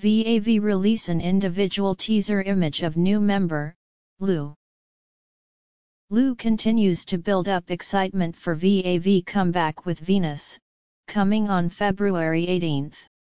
VAV release an individual teaser image of new member, Lu. Lu continues to build up excitement for VAV comeback with Venus, coming on February 18.